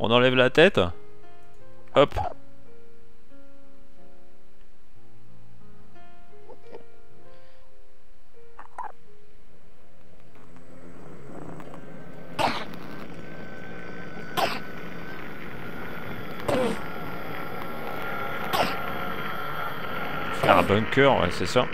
On enlève la tête. Hop. Faire un bunker, ouais, c'est ça.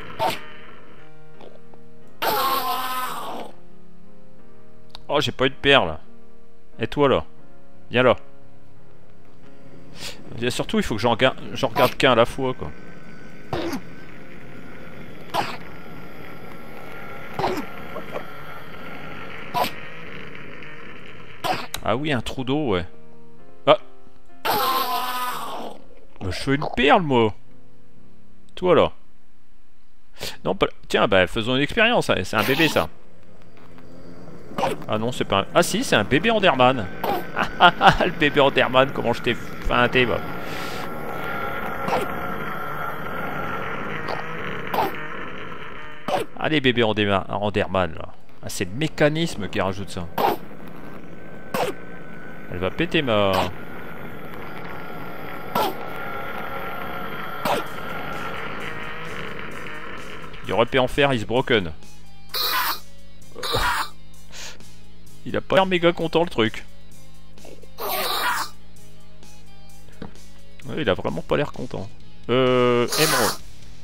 Oh, j'ai pas eu de perles. Et toi là? Viens là. Et surtout, il faut que j'en regarde qu'un à la fois, quoi. Ah oui, un trou d'eau, ouais. Ah. Bah, je fais une perle, moi. Toi là. Non, pas... Tiens, bah faisons une expérience. Hein. C'est un bébé, ça. Ah non, c'est pas un... Ah si, c'est un bébé Enderman. Le bébé Enderman, comment je t'ai feinté, bah. Allez, bébé Enderman, là. Ah, c'est le mécanisme qui rajoute ça. Elle va péter ma... Il aurait pu en faire, is broken. Il a pas l'air méga content, le truc. Ouais, il a vraiment pas l'air content. Emerald.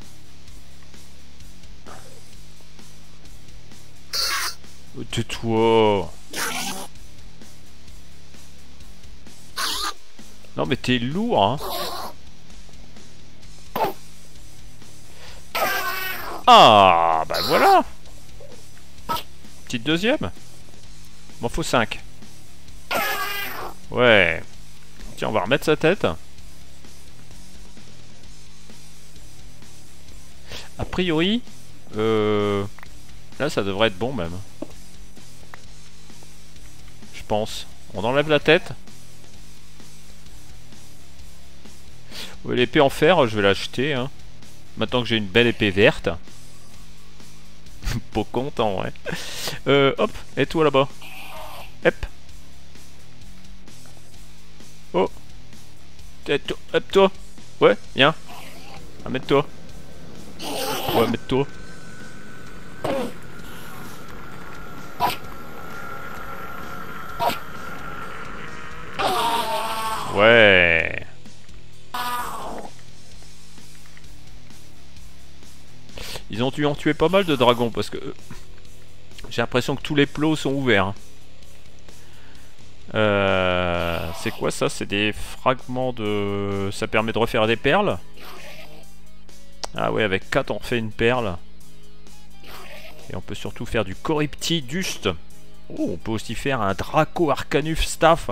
Tais-toi. Non mais t'es lourd, hein. Ah, bah voilà. Petite deuxième. M'en faut 5. Ouais. Tiens, on va remettre sa tête. A priori, là ça devrait être bon même. Je pense. On enlève la tête. Ouais, l'épée en fer, je vais l'acheter. Hein. Maintenant que j'ai une belle épée verte. Pas content, ouais. Hop, et toi là-bas. Hop. Oh. Hop, toi. Ouais, viens. Ah, mets-toi. Ouais, mets-toi. Ouais. Ils ont en tué pas mal de dragons parce que j'ai l'impression que tous les plots sont ouverts. C'est quoi ça? C'est des fragments de... Ça permet de refaire des perles. Ah ouais, avec 4 on refait une perle. Et on peut surtout faire du Corruptidust. Oh, on peut aussi faire un Draco Arcanuf Staff.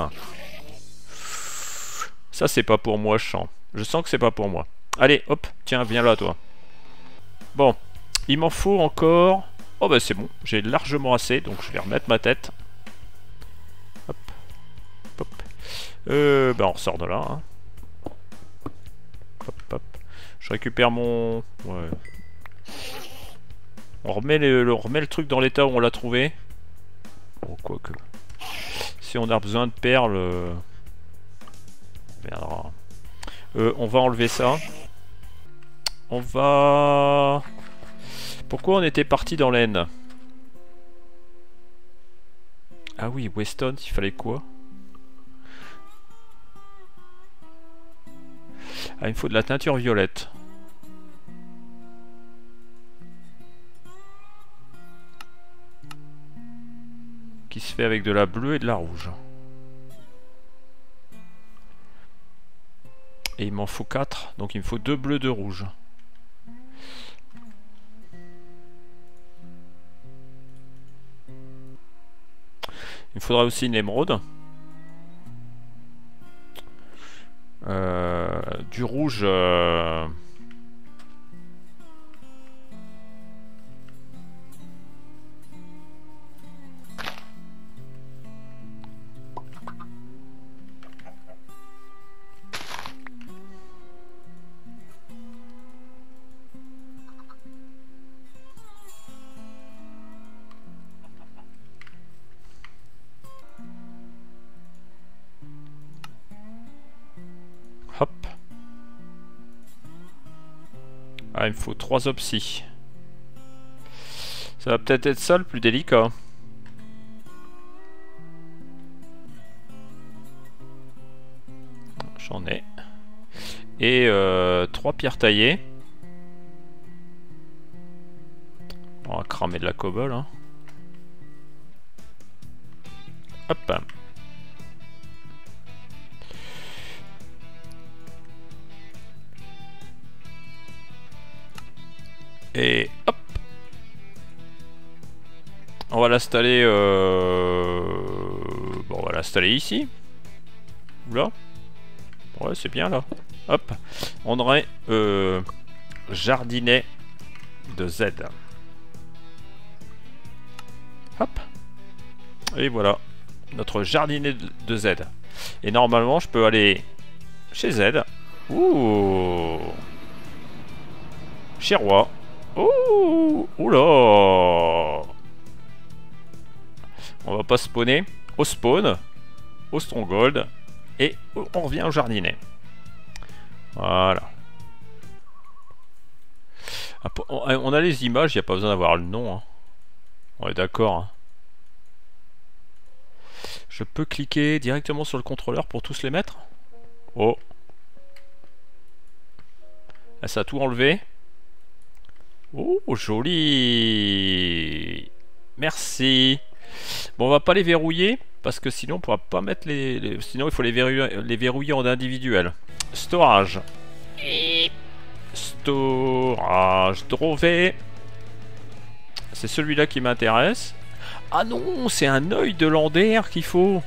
Ça c'est pas pour moi, je sens. Je sens que c'est pas pour moi. Allez, hop, tiens, viens là toi. Bon, il m'en faut encore... Oh bah c'est bon, j'ai largement assez, donc je vais remettre ma tête. Hop, hop. Bah on ressort de là. Hein. Hop, hop. Je récupère mon... Ouais. On remet le truc dans l'état où on l'a trouvé. Bon, quoique... Si on a besoin de perles... Merde. On va enlever ça. On va... Pourquoi on était parti dans l'Aisne? Ah oui, Weston, il fallait quoi? Ah, il me faut de la teinture violette. Qui se fait avec de la bleue et de la rouge. Et il m'en faut 4, donc il me faut 2 bleus, 2 rouges. Il me faudra aussi une émeraude. Du rouge... Hop. Ah, il me faut 3 opsis. Ça va peut-être être ça le plus délicat. J'en ai. Et 3 pierres taillées. On va cramer de la cobble. Hein. Hop. Et hop. On va l'installer. Bon, on va l'installer ici. Oula. Ouais, c'est bien là. Hop. On aurait jardinet de Z. Hop. Et voilà. Notre jardinet de Z. Et normalement, je peux aller chez Z. Ouh. Chez Roi. Ouh. Oula. On va pas spawner. Au spawn. Au stronghold. Et on revient au jardinet. Voilà. On a les images, il n'y a pas besoin d'avoir le nom. Hein. On est d'accord. Hein. Je peux cliquer directement sur le contrôleur pour tous les mettre. Oh. Là, ça a tout enlevé. Oh, joli. Merci. Bon, on va pas les verrouiller. Parce que sinon on pourra pas mettre sinon il faut les verrouiller en individuel. Storage. Storage trouvé. C'est celui-là qui m'intéresse. Ah non, c'est un œil de Lander qu'il faut.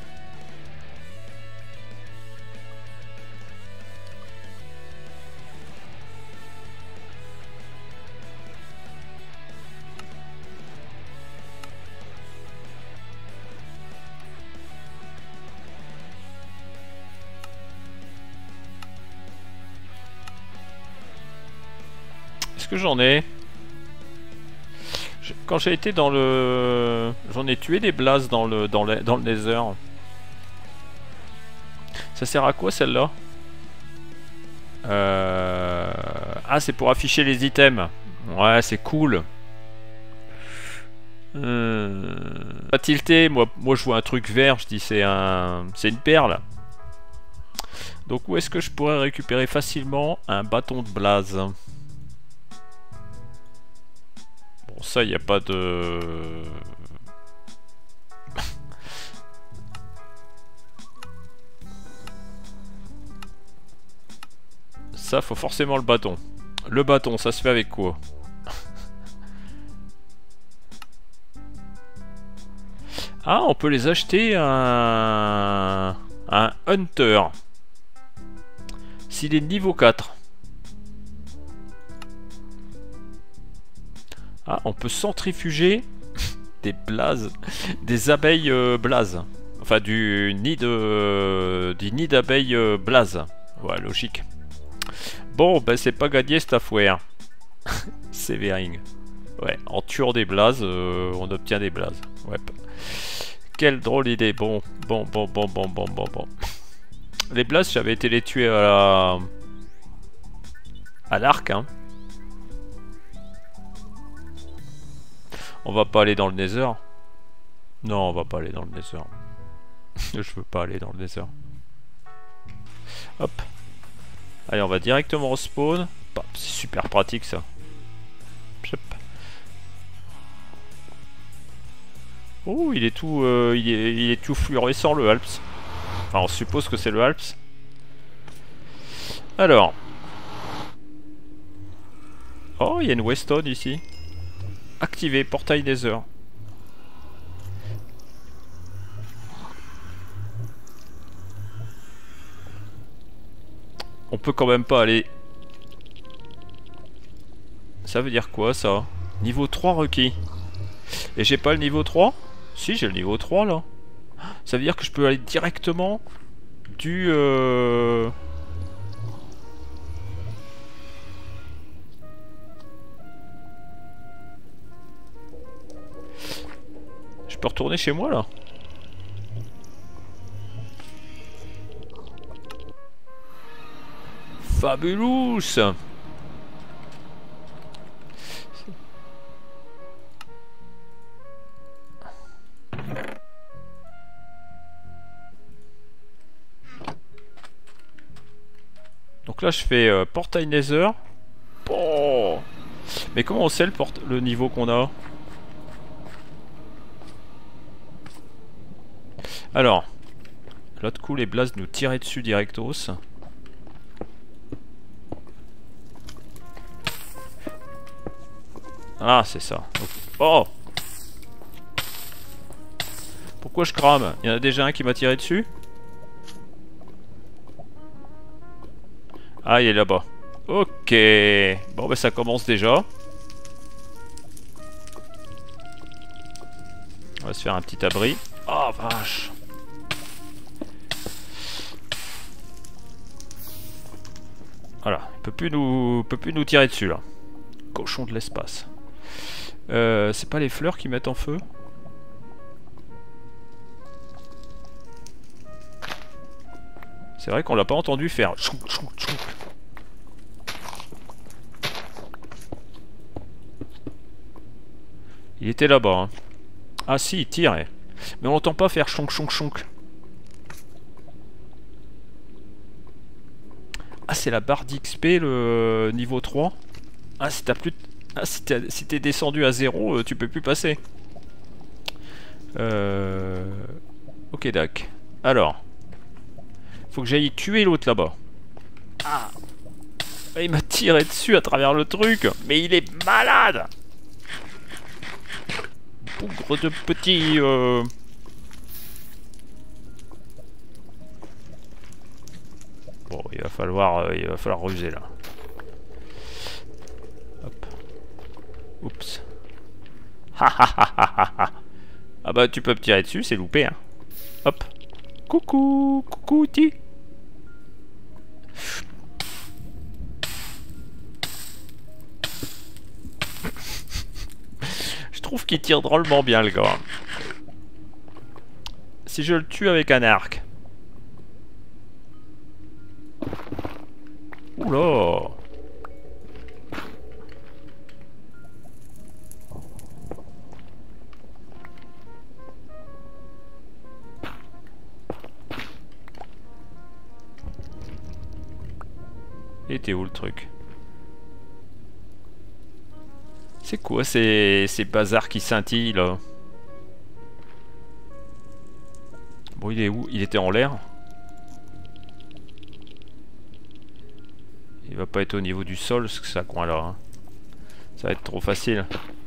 Que j'en ai. Quand j'ai été dans le... J'en ai tué des blazes dans le nether. Ça sert à quoi celle-là? Ah, c'est pour afficher les items. Ouais, c'est cool. Pas tilté, moi je vois un truc vert, je dis c'est une perle. Donc où est-ce que je pourrais récupérer facilement un bâton de blaze? Bon, ça, il n'y a pas de... Ça, faut forcément le bâton. Le bâton, ça se fait avec quoi? Ah, on peut les acheter à un Hunter. S'il est niveau 4. Ah, on peut centrifuger des blazes, des abeilles blazes. Enfin, du nid d'abeilles blazes. Ouais, logique. Bon, ben c'est pas gagné cette affaire. Severing. Ouais, en tuant des blazes, on obtient des blazes. Ouais. Quelle drôle d'idée. Bon. Les blazes, j'avais été les tuer à l'arc, hein. On va pas aller dans le nether. Non, on va pas aller dans le nether. Je veux pas aller dans le nether. Hop. Allez, on va directement au spawn. C'est super pratique ça. Oh, il est tout, il est tout fluorescent le Alps. Enfin, on suppose que c'est le Alps. Alors. Oh, il y a une Weston ici. Activer portail Nether. On peut quand même pas aller. Ça veut dire quoi ça? Niveau 3 requis. Et j'ai pas le niveau 3? Si, j'ai le niveau 3 là. Ça veut dire que je peux aller directement du... Je peux retourner chez moi là. Fabulous. Donc là je fais portail Nether. Oh. Mais comment on sait le niveau qu'on a? Alors, l'autre coup les blazes nous tiraient dessus directos. Ah c'est ça. Oh. Pourquoi je crame? Il y en a déjà un qui m'a tiré dessus? Ah, il est là-bas. Ok. Bon, ben ça commence déjà. On va se faire un petit abri. Oh, vache. Voilà. Il peut plus nous tirer dessus, là. Cochon de l'espace. C'est pas les fleurs qui mettent en feu? C'est vrai qu'on l'a pas entendu faire. Il était là-bas. Hein. Ah si, il tire. Mais on n'entend pas faire chonk chonk chonk. Ah, c'est la barre d'XP, le niveau 3. Ah, si t'as plus... Ah, si t'es descendu à 0, tu peux plus passer. Ok, dac. Alors. Faut que j'aille tuer l'autre là-bas. Ah. Il m'a tiré dessus à travers le truc. Mais il est malade. Bougre de petit... Bon, il va falloir ruser là. Hop. Oups. Ah bah tu peux me tirer dessus, c'est loupé hein. Hop. Coucou, coucou ti. Je trouve qu'il tire drôlement bien le gars. Si je le tue avec un arc. Oula. Et t'es où le truc? C'est quoi ces bazars qui scintillent là? Bon, il est où? Il était en l'air. Il va pas être au niveau du sol, ce que ça coin là. Hein. Ça va être trop facile.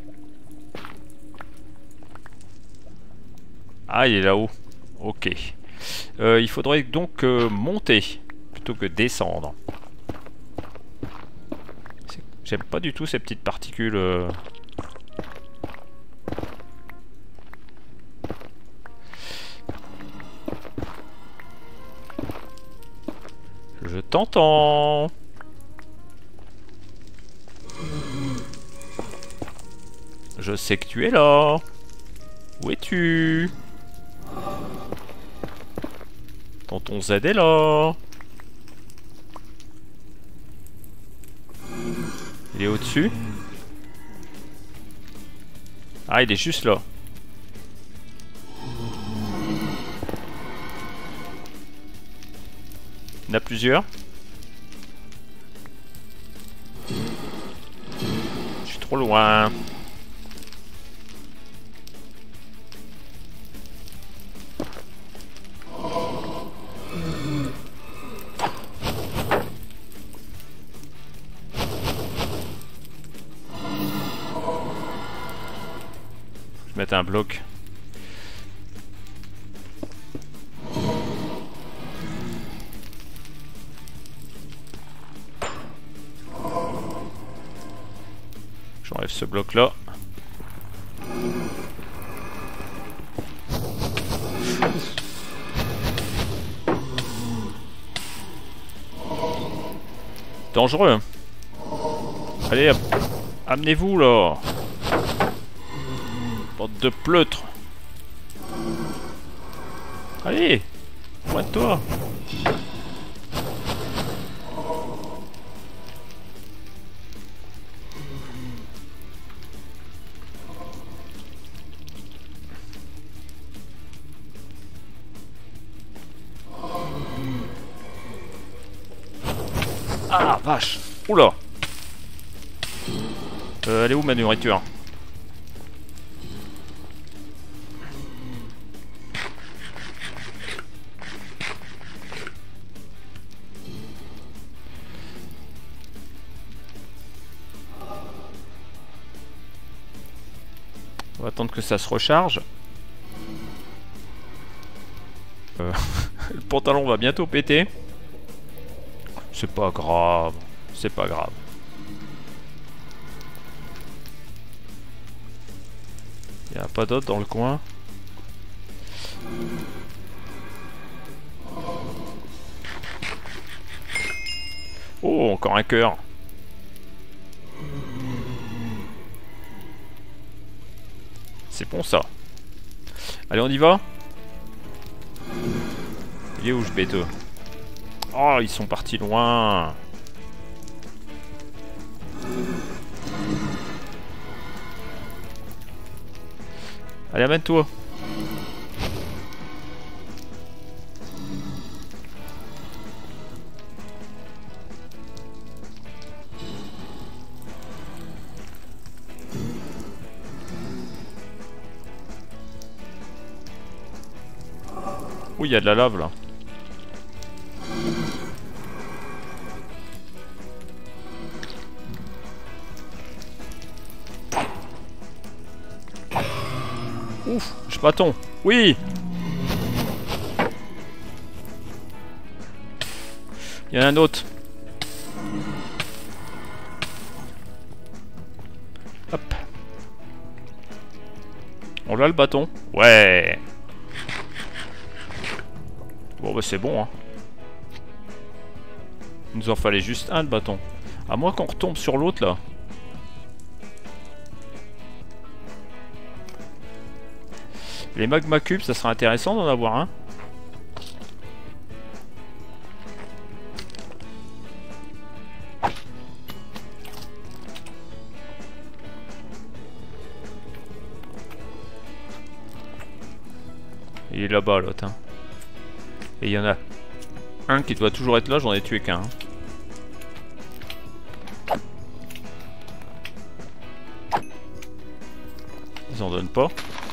Ah, il est là-haut. Ok. Il faudrait donc monter plutôt que descendre. J'aime pas du tout ces petites particules. Je t'entends. Je sais que tu es là. Où es-tu? Tonton Z est là. Il est au-dessus. Ah, il est juste là. Il y en a plusieurs. Je suis trop loin. Je vais mettre un bloc. J'enlève ce bloc là. Dangereux. Allez, amenez-vous là. Bande de pleutres. Allez, pointe-toi. Ah, vache. Oula. Elle est où ma nourriture? On va attendre que ça se recharge. Le pantalon va bientôt péter. C'est pas grave. C'est pas grave. Il n'y a pas d'autre dans le coin. Oh, encore un cœur. C'est bon ça. Allez, on y va. Il est où ce bêteux? Oh, ils sont partis loin. Allez, amène-toi. Oh, il y a de la lave là. Ouf, je bâton. Oui. Il y en a un autre. Hop. On l'a le bâton. Ouais. Bon bah c'est bon hein. Il nous en fallait juste un de bâton. À moins qu'on retombe sur l'autre là. Les magma cubes, ça serait intéressant d'en avoir un. Il est là-bas l'autre. Hein. Et il y en a un qui doit toujours être là, j'en ai tué qu'un. Ils en donnent pas.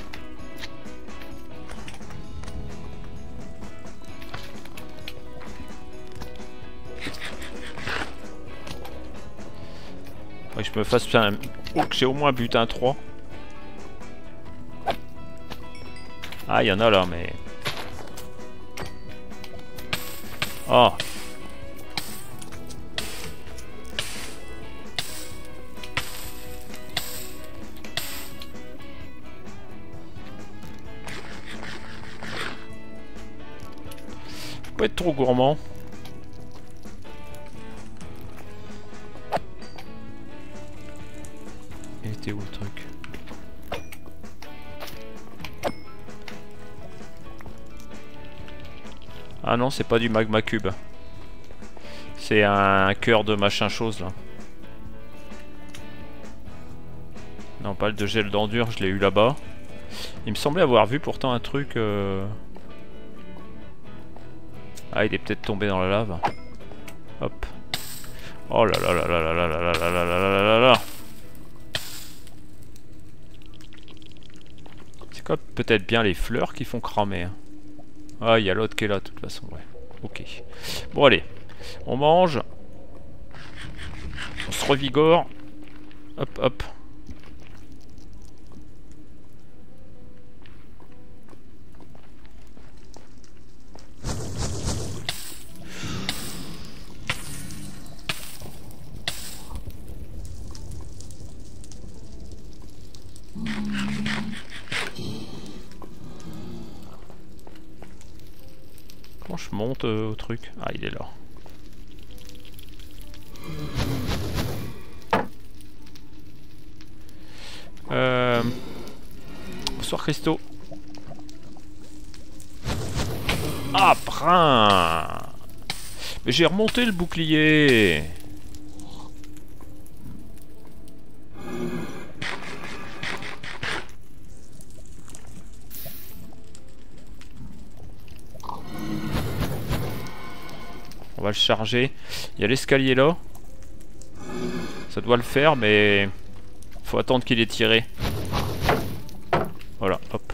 Faudrait que je me fasse bien. Oh, que j'ai au moins butin 3. Ah, il y en a là, mais. Ah. Faut pas être trop gourmand. Il était où le truc? Ah non, c'est pas du magma cube. C'est un cœur de machin chose là. Non, pas le de gel d'endure, je l'ai eu là-bas. Il me semblait avoir vu pourtant un truc... Ah, il est peut-être tombé dans la lave. Hop. Oh là là là là là là là là là là là là là. C'est quoi peut-être bien les fleurs qui font cramer. Hein. Ah, il y a l'autre qui est là, de toute façon, ouais. Ok. Bon, allez. On mange. On se revigore. Hop, hop. Comment je monte au truc? Ah, il est là. Bonsoir Christo. Ah, brin. Mais j'ai remonté le bouclier. On va le charger. Il y a l'escalier là. Ça doit le faire, mais faut attendre qu'il ait tiré. Voilà, hop.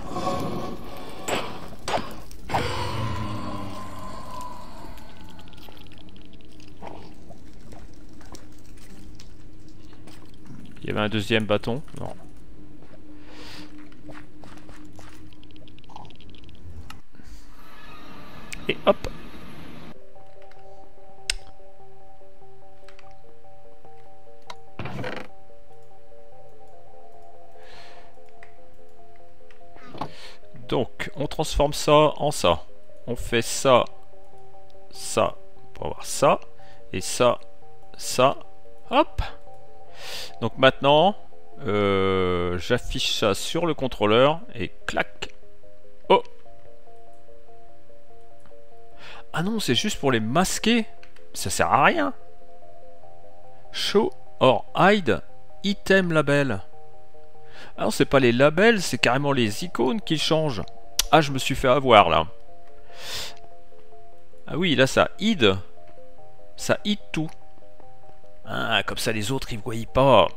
Il y avait un deuxième bâton. Non. Et hop. Donc, on transforme ça en ça. On fait ça, ça, pour avoir ça, et ça, ça. Hop. Donc maintenant, j'affiche ça sur le contrôleur, et clac. Oh. Ah non, c'est juste pour les masquer. Ça sert à rien. Show or hide item label. Ah non, c'est pas les labels, c'est carrément les icônes qui changent. Ah, je me suis fait avoir là. Ah oui, là ça hide. Ça hide tout. Ah, comme ça les autres ils voient pas.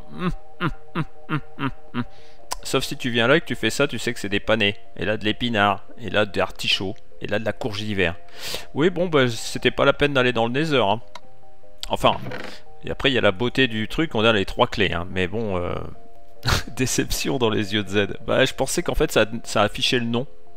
Sauf si tu viens là et que tu fais ça, tu sais que c'est des panais. Et là de l'épinard. Et là des artichauts. Et là de la courge d'hiver. Oui, bon, bah c'était pas la peine d'aller dans le Nether. Hein. Enfin, et après il y a la beauté du truc, on a les 3 clés. Hein. Mais bon, déception dans les yeux de Z. Bah, je pensais qu'en fait ça affichait le nom.